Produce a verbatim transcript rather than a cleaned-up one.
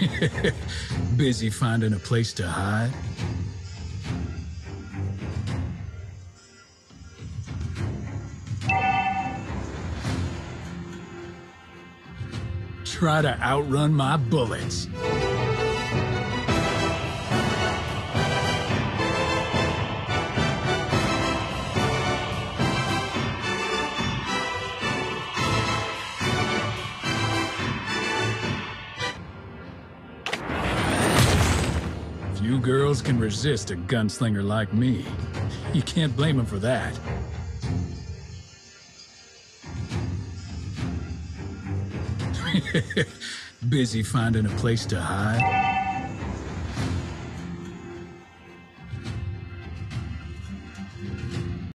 Busy finding a place to hide? Try to outrun my bullets. Few girls can resist a gunslinger like me. You can't blame them for that. Busy finding a place to hide?